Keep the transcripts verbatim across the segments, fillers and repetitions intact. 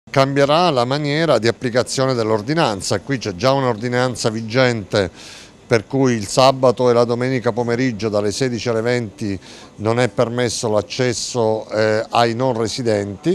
Cambierà la maniera di applicazione dell'ordinanza, qui c'è già un'ordinanza vigente per cui il sabato e la domenica pomeriggio dalle sedici alle venti non è permesso l'accesso eh, ai non residenti.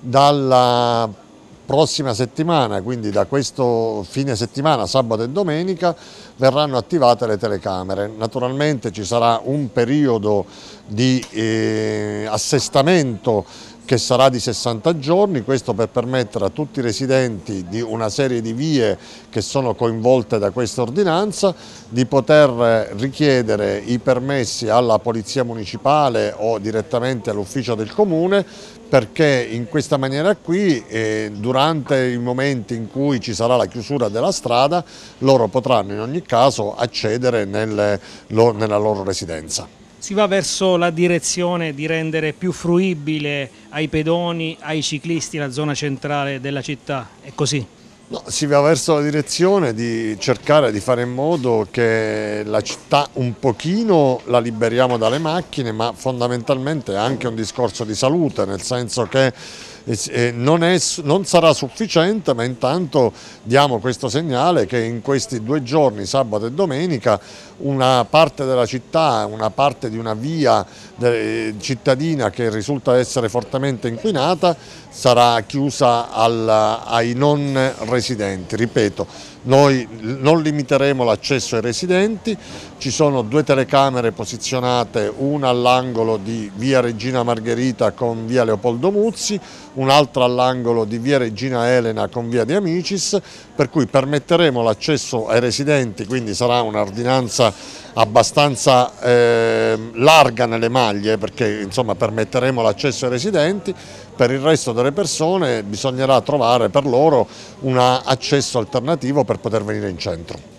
Dalla prossima settimana, quindi da questo fine settimana, sabato e domenica, verranno attivate le telecamere. Naturalmente ci sarà un periodo di eh, assestamento che sarà di sessanta giorni, questo per permettere a tutti i residenti di una serie di vie che sono coinvolte da questa ordinanza di poter richiedere i permessi alla Polizia Municipale o direttamente all'ufficio del Comune, perché in questa maniera qui, eh, durante i momenti in cui ci sarà la chiusura della strada, loro potranno in ogni caso accedere nelle, lo, nella loro residenza. Si va verso la direzione di rendere più fruibile ai pedoni, ai ciclisti la zona centrale della città, è così? No, si va verso la direzione di cercare di fare in modo che la città un pochino la liberiamo dalle macchine, ma fondamentalmente è anche un discorso di salute, nel senso che non, è, non sarà sufficiente, ma intanto diamo questo segnale che in questi due giorni, sabato e domenica, una parte della città, una parte di una via cittadina che risulta essere fortemente inquinata sarà chiusa al, ai non residenti. Ripeto, noi non limiteremo l'accesso ai residenti, ci sono due telecamere posizionate, una all'angolo di via Regina Margherita con via Leopoldo Muzzi, un'altra all'angolo di via Regina Elena con via De Amicis, per cui permetteremo l'accesso ai residenti, quindi sarà un'ordinanza abbastanza eh, larga nelle maglie, perché insomma permetteremo l'accesso ai residenti. Per il resto delle persone bisognerà trovare per loro un accesso alternativo per poter venire in centro.